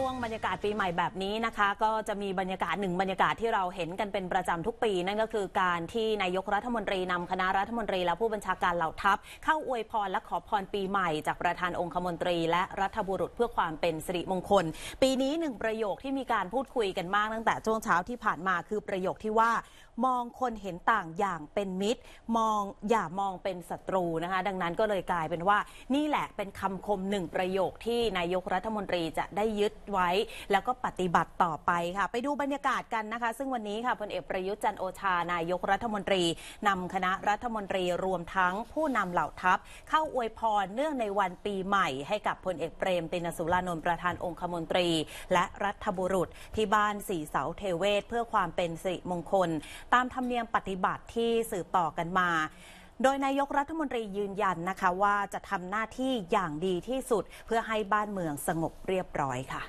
วงบรรยากาศปีใหม่แบบนี้นะคะก็จะมีบรรยากาศหนึ่งบรรยากาศที่เราเห็นกันเป็นประจำทุกปีนั่นก็คือการที่นายกรัฐมนตรีนำคณะรัฐมนตรีและผู้บัญชาการเหล่าทัพเข้าอวยพรและขอพรปีใหม่จากประธานองคมนตรีและรัฐบุรุษเพื่อความเป็นสิริมงคลปีนี้หนึ่งประโยคที่มีการพูดคุยกันมากตั้งแต่ช่วงเช้าที่ผ่านมาคือประโยคที่ว่ามองคนเห็นต่างอย่างเป็นมิตรอย่ามองเป็นศัตรูนะคะดังนั้นก็เลยกลายเป็นว่านี่แหละเป็นคำคมหนึ่งประโยคที่นายกรัฐมนตรีจะได้ยึดไว้แล้วก็ปฏิบัติต่อไปค่ะไปดูบรรยากาศกันนะคะซึ่งวันนี้ค่ะพลเอกประยุทธ์จันทร์โอชานายกรัฐมนตรีนำคณะรัฐมนตรีรวมทั้งผู้นำเหล่าทัพเข้าอวยพรเนื่องในวันปีใหม่ให้กับพลเอกเปรมติณสุรานนท์ประธานองคมนตรีและรัฐบุรุษที่บ้านสี่เสาเทเวศเพื่อความเป็นสิริมงคลตามธรรมเนียมปฏิบัติที่สืบต่อกันมาโดยนายกรัฐมนตรียืนยันนะคะว่าจะทำหน้าที่อย่างดีที่สุดเพื่อให้บ้านเมืองสงบเรียบร้อยค่ะ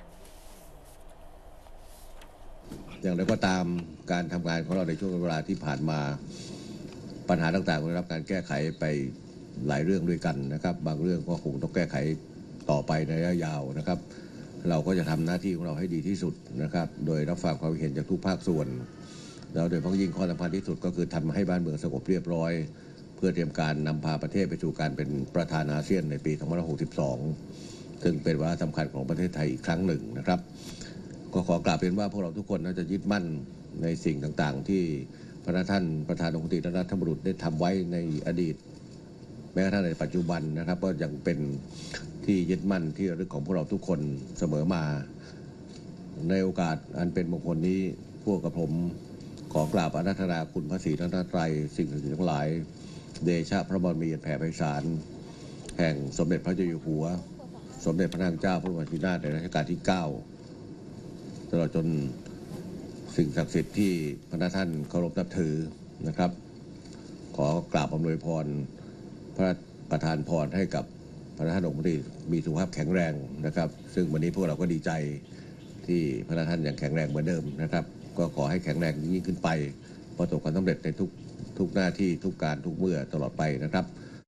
อย่างไรก็ตามการทำงานของเราในช่วงเวลาที่ผ่านมาปัญหาต่างๆได้รับการแก้ไขไปหลายเรื่องด้วยกันนะครับบางเรื่องก็คงต้องแก้ไขต่อไปในระยะยาวนะครับเราก็จะทำหน้าที่ของเราให้ดีที่สุดนะครับโดยรับฟังความเห็นจากทุกภาคส่วนแล้วโดยเฉพาะยิ่งข้อสำคัญที่สุดก็คือทำให้บ้านเมืองสงบเรียบร้อยเพื่อเตรียมการนำพาประเทศไปสู่การเป็นประธานอาเซียนในปี2562ซึ่งเป็นวาระสำคัญของประเทศไทยอีกครั้งหนึ่งนะครับก็ขอกราบเรียนว่าพวกเราทุกคนน่าจะยึดมั่นในสิ่งต่างๆที่พระท่านประธานองคมนตรีและรัฐบุรุษได้ทำไว้ในอดีตแม้กระทั่งในปัจจุบันนะครับก็ยังเป็นที่ยึดมั่นที่ระลึกของพวกเราทุกคนเสมอมาในโอกาสอันเป็นมงคลนี้พวกกับผมขอกราบอาราธนาคุณพระศรีรัตนตรัยสิ่งศักดิ์สิทธิ์ทั้งหลายเดชะพระบารมีแผ่ไพศาลแห่งสมเด็จพระเจ้าอยู่หัวสมเด็จพระนางเจ้าพระบรมราชินีนาถในรัชกาลที่9ตลอดจนสิ่งศักดิ์สิทธิ์ที่พระท่านเคารพนับถือนะครับขอกราบอำนวยพรพระประทานพรให้กับพระท่านองคมนตรีมีสุขภาพแข็งแรงนะครับซึ่งวันนี้พวกเราก็ดีใจที่พระท่านยังแข็งแรงเหมือนเดิมนะครับก็ขอให้แข็งแรงยิ่งขึ้นไปประสบความสำเร็จในทุกหน้าที่ทุกการทุกเมื่อตลอดไปนะครับ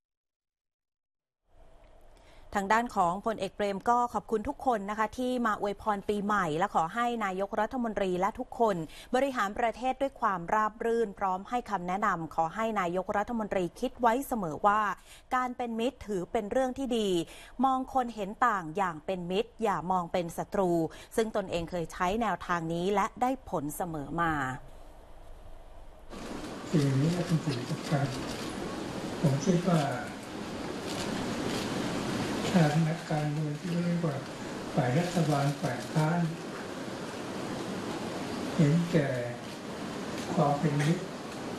ทางด้านของพลเอกเปรมก็ขอบคุณทุกคนนะคะที่มาอวยพรปีใหม่และขอให้นายกรัฐมนตรีและทุกคนบริหารประเทศด้วยความราบรื่นพร้อมให้คำแนะนำขอให้นายกรัฐมนตรีคิดไว้เสมอว่าการเป็นมิตรถือเป็นเรื่องที่ดีมองคนเห็นต่างอย่างเป็นมิตรอย่ามองเป็นศัตรูซึ่งตนเองเคยใช้แนวทางนี้และได้ผลเสมอมาปีนี้เป็นปีสำคัญผมคิดว่าทางนักการเมืองที่เรียกว่าฝ่ายรัฐบาลฝ่ายค้านเห็นแก่ความเป็นมิตร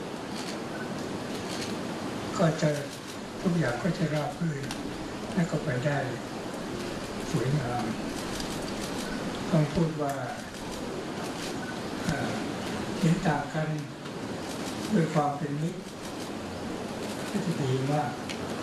ก็จะทุกอย่างก็จะราบรื่นและก็ไปได้สวยงามต้องพูดว่าเห็นต่างกันด้วยความเป็นมิตรก็จะดีมาก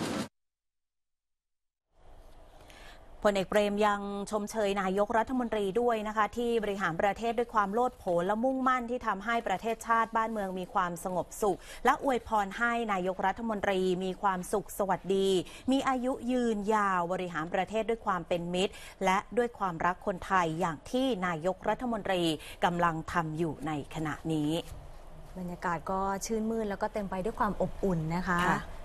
พลเอกเปรมยังชมเชยนายกรัฐมนตรีด้วยนะคะที่บริหารประเทศด้วยความโลดโผนและมุ่งมั่นที่ทำให้ประเทศชาติบ้านเมืองมีความสงบสุขและอวยพรให้นายกรัฐมนตรีมีความสุขสวัสดีมีอายุยืนยาวบริหารประเทศด้วยความเป็นมิตรและด้วยความรักคนไทยอย่างที่นายกรัฐมนตรีกำลังทำอยู่ในขณะนี้บรรยากาศก็ชื่นมื่นแล้วก็เต็มไปด้วยความอบอุ่นนะคะ